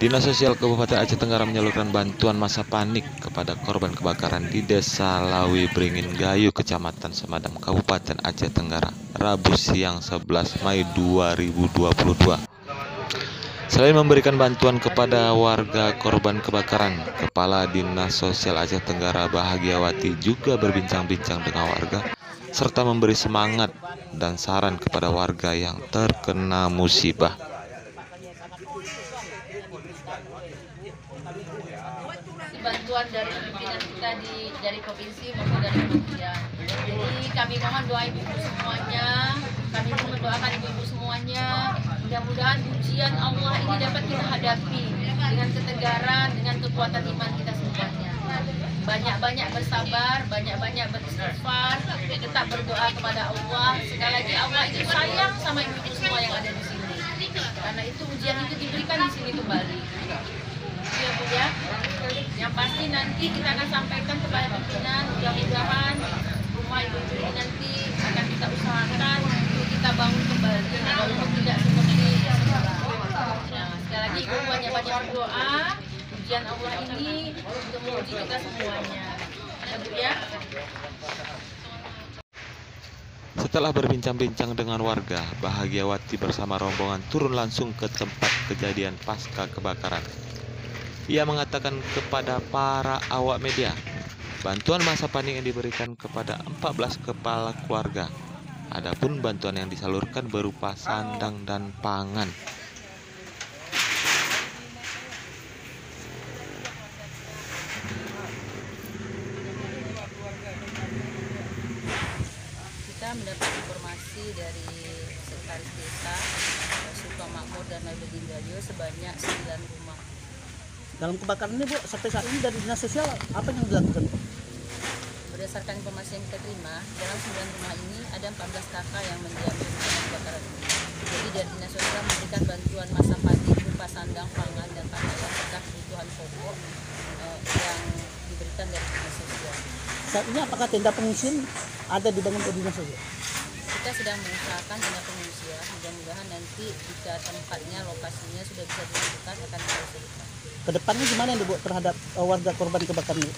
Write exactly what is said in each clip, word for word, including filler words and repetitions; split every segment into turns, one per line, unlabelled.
Dinas Sosial Kabupaten Aceh Tenggara menyalurkan bantuan masa panik kepada korban kebakaran di Desa Lawi Beringin Gayo, Kecamatan Semadam, Kabupaten Aceh Tenggara, Rabu siang sebelas Mei dua ribu dua puluh dua. Selain memberikan bantuan kepada warga korban kebakaran, Kepala Dinas Sosial Aceh Tenggara Bahagiawati juga berbincang-bincang dengan warga serta memberi semangat dan saran kepada warga yang terkena musibah.
Bantuan dari pimpinan kita di dari provinsi maupun dari kementerian. Jadi kami mohon doa ibu-ibu semuanya, kami mohon doakan ibu-ibu semuanya. Mudah-mudahan ujian Allah ini dapat kita hadapi dengan ketegaran, dengan kekuatan iman kita semuanya. Banyak-banyak bersabar, banyak-banyak beristighfar, tetap berdoa kepada Allah. Sekali lagi Allah itu sayang sama ibu-ibu semua yang ada di sini. Karena itu ujian itu diberikan di sini kembali. Ya Bu ya. Yang pasti nanti kita akan sampaikan kepada pimpinan, mudah-mudahan rumah ibu-ibu ini nanti akan kita usahakan untuk kita bangun kembali walaupun tidak seperti semula. Nah, sekali lagi ibu banyak-banyak berdoa, ujian Allah ini untuk menguji kita semuanya. Ya Bu ya.
Setelah berbincang-bincang dengan warga, Bahagiawati bersama rombongan turun langsung ke tempat kejadian pasca kebakaran. Ia mengatakan kepada para awak media, bantuan masa panik yang diberikan kepada empat belas kepala keluarga. Adapun bantuan yang disalurkan berupa sandang dan pangan.
Kita mendapat informasi dari Sekretaris Desa Sukamakmur dan Lawi Beringin Gayo sebanyak sembilan rumah.
Dalam kebakaran ini Bu, sampai saat ini dari Dinas Sosial apa yang dilakukan?
Berdasarkan informasi yang kita terima, dalam sembilan rumah ini ada empat belas kakak yang mendiami kebakaran ini. Jadi dari Dinas Sosial memberikan bantuan masa panik berupa sandang, pangan, dan pakaian serta kebutuhan pokok eh, yang diberikan dari Dinas Sosial.
Saat ini apakah tenda pengungsian ada dibangun oleh Dinas Sosial?
Kita sedang mengusahakan tenda pengungsian, mudah-mudahan nanti jika tempatnya, lokasinya sudah bisa ditentukan akan kita usulkan.
Kedepannya gimana nih Bu terhadap uh, warga korban kebakaran ini?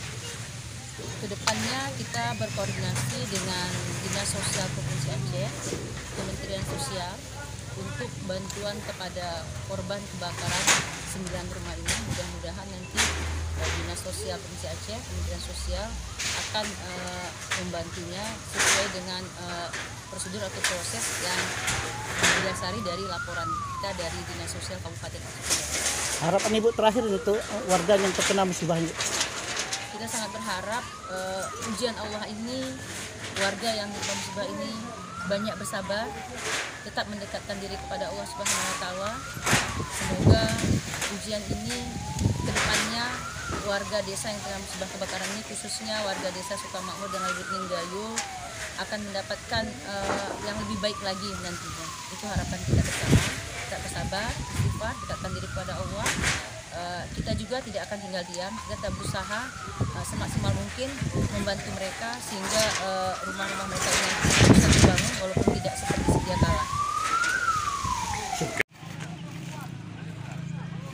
Kedepannya kita berkoordinasi dengan Dinas Sosial Provinsi Aceh, Kementerian Sosial untuk bantuan kepada korban kebakaran sembilan rumah ini. Mudah-mudahan nanti uh, Dinas Sosial Provinsi Aceh, Kementerian Sosial akan uh, membantunya sesuai dengan uh, prosedur atau proses yang didasari dari laporan kita dari Dinas Sosial Kabupaten Aceh.
Harapan Ibu terakhir itu warga yang terkena musibah ini.
Kita sangat berharap uh, ujian Allah ini, warga yang terkena musibah ini banyak bersabar, tetap mendekatkan diri kepada Allah Subhanahu Wa Taala. Semoga ujian ini kedepannya warga desa yang terkena musibah kebakaran ini, khususnya warga desa Sukamakmur dan Lawi Beringin Gayo, akan mendapatkan uh, yang lebih baik lagi nantinya. Itu harapan kita bersama. Kita bersabar, istighfar, dekatkan diri kepada Allah. Uh, kita juga tidak akan tinggal diam. Kita tetap berusaha uh, semaksimal mungkin membantu mereka sehingga uh, rumah-rumah mereka ini bisa dibangun walaupun tidak seperti sedia kala.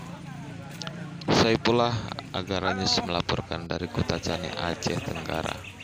Saifullah Agaranyes melaporkan dari Kota Cani, Aceh Tenggara.